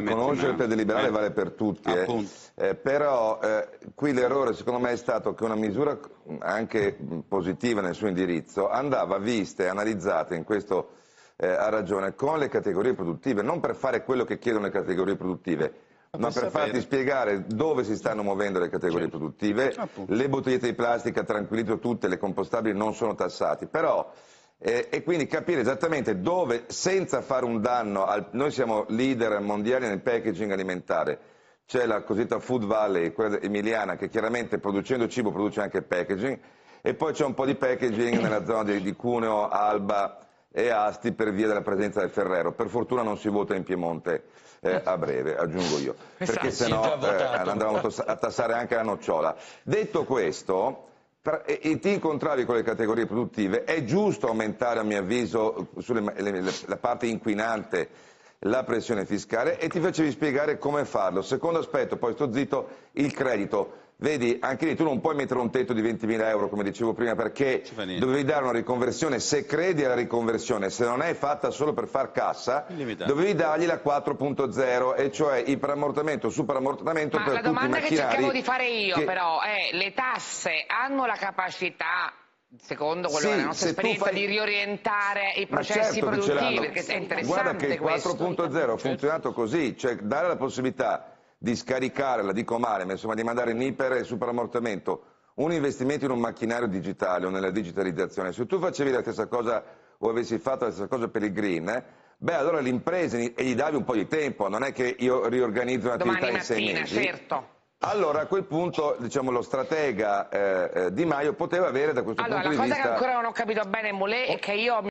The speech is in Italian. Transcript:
conoscere per deliberare vale per tutti, però qui l'errore secondo me è stato che una misura anche positiva nel suo indirizzo andava vista e analizzata, in questo ha ragione, con le categorie produttive, non per fare quello che chiedono le categorie produttive, ma per farti spiegare dove si stanno muovendo le categorie produttive. Le bottigliette di plastica, tranquillizzo tutte, le compostabili non sono tassati, però e quindi capire esattamente dove, senza fare un danno, noi siamo leader mondiali nel packaging alimentare, c'è la cosiddetta Food Valley, quella emiliana, che chiaramente producendo cibo produce anche packaging, e poi c'è un po' di packaging nella zona di Cuneo, Alba e Asti per via della presenza del Ferrero. Per fortuna non si vota in Piemonte a breve, aggiungo io, perché sennò andavamo a tassare anche la nocciola. Detto questo, e ti incontravi con le categorie produttive, è giusto aumentare a mio avviso la parte inquinante, la pressione fiscale, e ti facevi spiegare come farlo. Secondo aspetto, poi sto zitto, il credito. Vedi, anche lì tu non puoi mettere un tetto di 20.000 euro, come dicevo prima, perché dovevi dare una riconversione, se credi alla riconversione, se non è fatta solo per far cassa, dovevi dargli la 4.0, e cioè iperammortamento, superammortamento per tutti i macchinari. La domanda che cercavo di fare io però è: le tasse hanno la capacità, secondo quello che è la nostra esperienza, di riorientare i processi produttivi? Perché è interessante. Guarda che il 4.0 ha funzionato così, cioè dare la possibilità di scaricare, la dico male, ma insomma di mandare in iper e superammortamento un investimento in un macchinario digitale o nella digitalizzazione. Se tu facevi la stessa cosa o avessi fatto la stessa cosa per il green, beh, allora le imprese, e gli davi un po' di tempo, non è che io riorganizzo un'attività in 6 mesi. Certo. Allora a quel punto, diciamo, lo stratega Di Maio poteva avere da questo punto di vista... La cosa che ancora non ho capito bene, Mulè, è che io